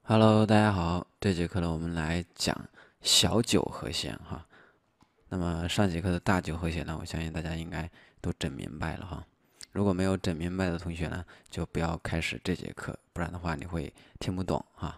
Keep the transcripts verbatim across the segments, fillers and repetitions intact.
Hello，大家好，这节课呢，我们来讲小九和弦哈。那么上节课的大九和弦呢，我相信大家应该都整明白了哈。如果没有整明白的同学呢，就不要开始这节课，不然的话你会听不懂哈。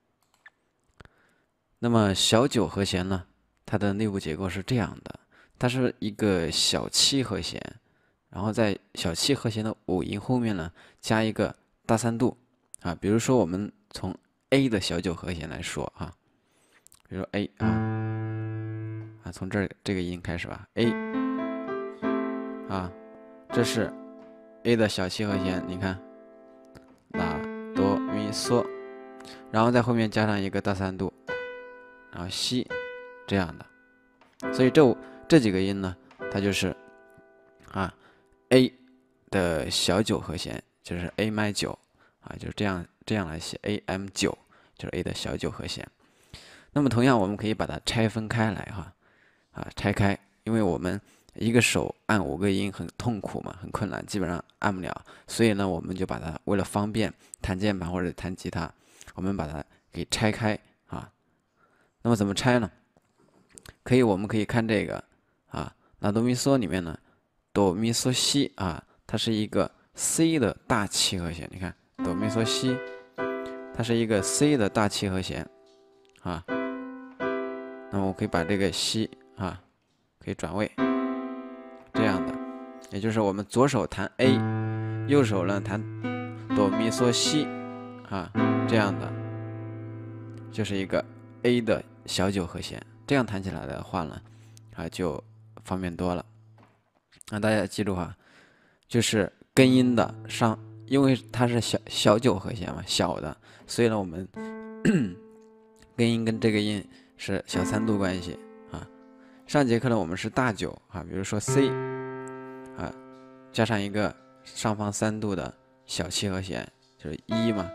那么小九和弦呢，它的内部结构是这样的，它是一个小七和弦，然后在小七和弦的五音后面呢，加一个大三度啊。比如说我们从 A 的小九和弦来说啊，比如说 A 啊啊，从这儿这个音开始吧，A 啊，这是 A 的小七和弦，你看，拉哆咪嗦，然后在后面加上一个大三度，然后西这样的，所以这这几个音呢，它就是啊 A 的小九和弦，就是 A 麦九啊，就是这样这样来写 A M 九，就是 A 的小九和弦。那么同样，我们可以把它拆分开来哈，啊，拆开，因为我们一个手按五个音很痛苦嘛，很困难，基本上按不了，所以呢，我们就把它为了方便弹键盘或者弹吉他，我们把它给拆开啊。那么怎么拆呢？可以，我们可以看这个啊，那哆咪嗦里面呢，哆咪嗦西啊，它是一个 C 的大七和弦，你看哆咪嗦西，它是一个 C 的大七和弦啊。那么我可以把这个西啊，可以转位，这样的，也就是我们左手弹 A，右手呢弹哆咪嗦西啊，这样的，就是一个 A 的小九和弦。这样弹起来的话呢，啊就方便多了。那大家记住哈，就是根音的上，因为它是小小九和弦嘛，小的，所以呢我们根音跟这个音是小三度关系啊。上节课呢我们是大九啊，比如说 C 啊，加上一个上方三度的小七和弦，就是一嘛，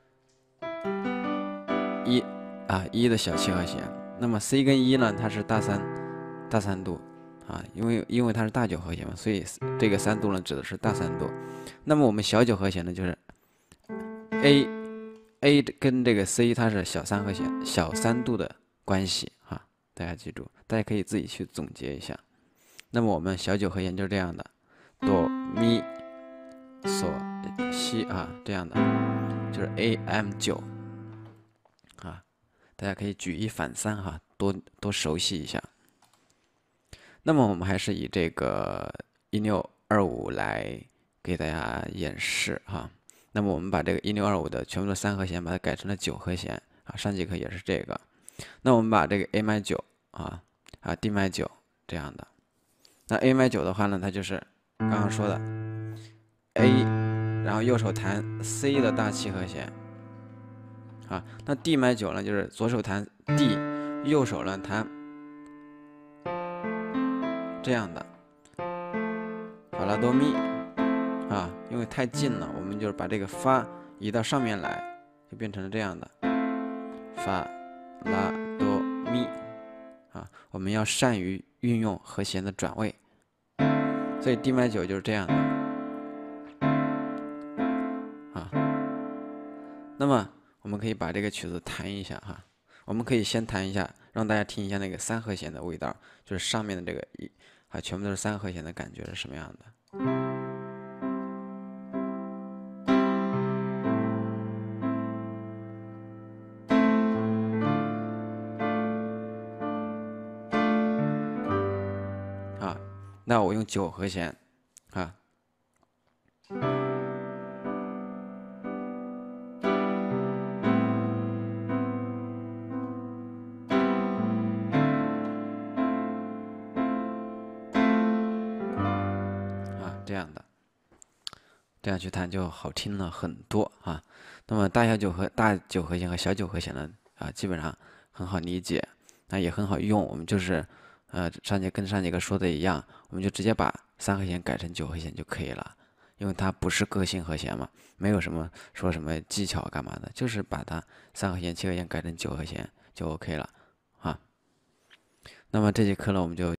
一啊一的小七和弦。那么 C 跟一呢，它是大三大三度啊，因为因为它是大九和弦嘛，所以这个三度呢指的是大三度。那么我们小九和弦呢，就是 A A 跟这个 C 它是小三和弦，小三度的关系哈，大家记住，大家可以自己去总结一下。那么我们小九和弦就是这样的，哆咪嗦西啊，这样的，就是 A M 九啊，大家可以举一反三哈，多多熟悉一下。那么我们还是以这个一六二五来给大家演示哈。那么我们把这个一六二五的全部的三和弦，把它改成了九和弦啊。上节课也是这个。那我们把这个 A 麦九啊啊 D 麦九这样的。那 A 麦九的话呢，它就是刚刚说的 A，然后右手弹 C 的大七和弦啊。那 D 麦九呢，就是左手弹 D，右手呢弹这样的法拉多咪啊，因为太近了，我们就是把这个发移到上面来，就变成了这样的法拉多咪啊。我们要善于运用和弦的转位，所以 D 麦九就是这样的啊。那么我们可以把这个曲子弹一下哈，我们可以先弹一下，让大家听一下那个三和弦的味道，就是上面的这个一啊，全部都是三和弦的感觉是什么样的。啊，那我用九和弦啊，啊这样的，这样去弹就好听了很多啊。那么大小九和大九和弦和小九和弦呢，啊，基本上很好理解，那也很好用。我们就是呃上节跟上节课说的一样，我们就直接把三和弦改成九和弦就可以了，因为它不是个性和弦嘛，没有什么说什么技巧干嘛的，就是把它三和弦、七和弦改成九和弦就 OK 了啊。那么这节课呢，我们就